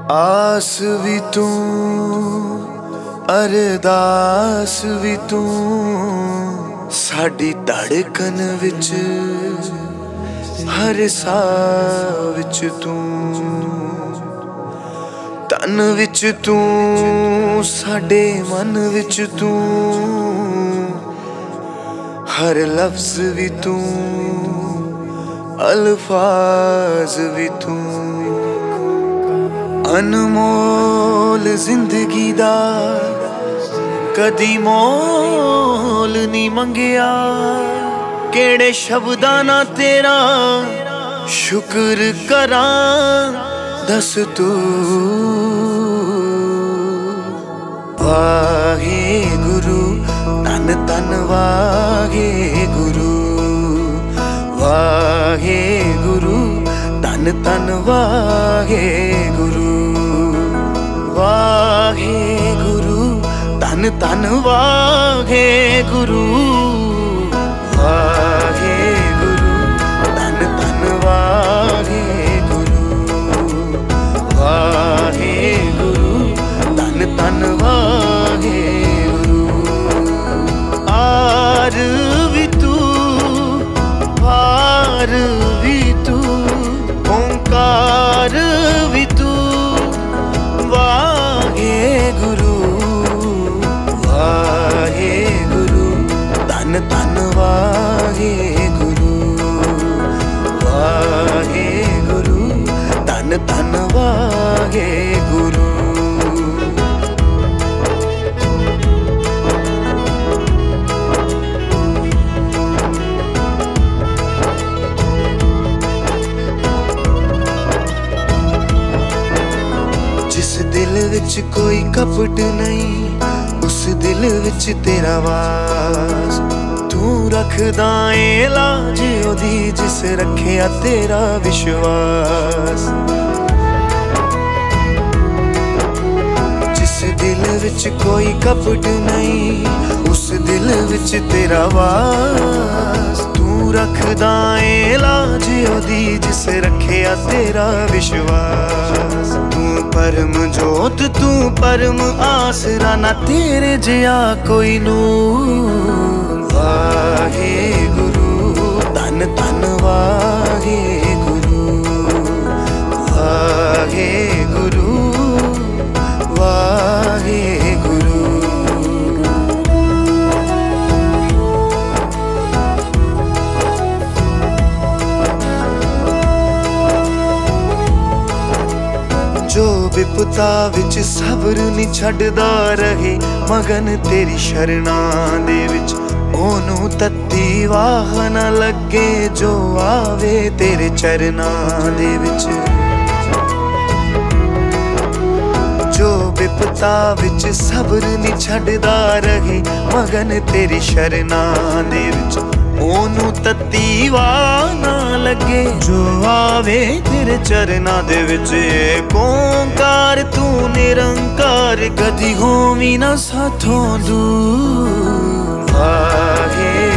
आस भी तू अरदास भी तू साडी धड़कन विच हर साह विच तू तन विच तू साडे मन विच तू हर लफ्ज भी तू अल्फाज भी तू अनमोल जिंदगी दा कदी मोल नहीं मंगिया केड़े शब्दां ना तेरा शुक्र करां दस तू वाहे गुरु तन तन वाहे गुरु वाहे गुरु तन तन वाहे गुरु वाहे गुरु तन तन वाहे गुरु वाहे गुरु तन तन वाहे गुरु वाहे गुरु तन तन वाहे गुरु आर भी तू पार भी तू ओंकार भी तू वाहे गुरु वाहे गुरु तन तन वाहे गुरु वाहे गुरु तन तन वाहे गुरु जिस दिल विच कोई कपट नहीं उस दिल विच तेरा वास तू रखदा ए लाज ओदी जिस रखिया तेरा विश्वास जिस दिल विच कोई कपट नहीं उस दिल विच तेरा वास तू रखदा ए लाज ओदी जिस रखिया तेरा विश्वास तू परम जोत तू परम आसरा ना तेरे जिया कोई नूर वाहे गुरु तन तन वाहे गुरु वाहे गुरु वाहे गुरु जो विपता विच सबर नहीं छड्डदा रहे मगन तेरी शरणा दे विच ओनू तत्ती वाह न लगे जो आवे तेरे चरना दे विच जो विपता विच सबर नहीं छड्डदा रहे मगन तेरी शरणा दे विच ओनू तत्ती वाह ना लगे जो आवे तेरे चरना दे विच ओंकार तू निरंकार कदी होवी ना साथों दूर वाहे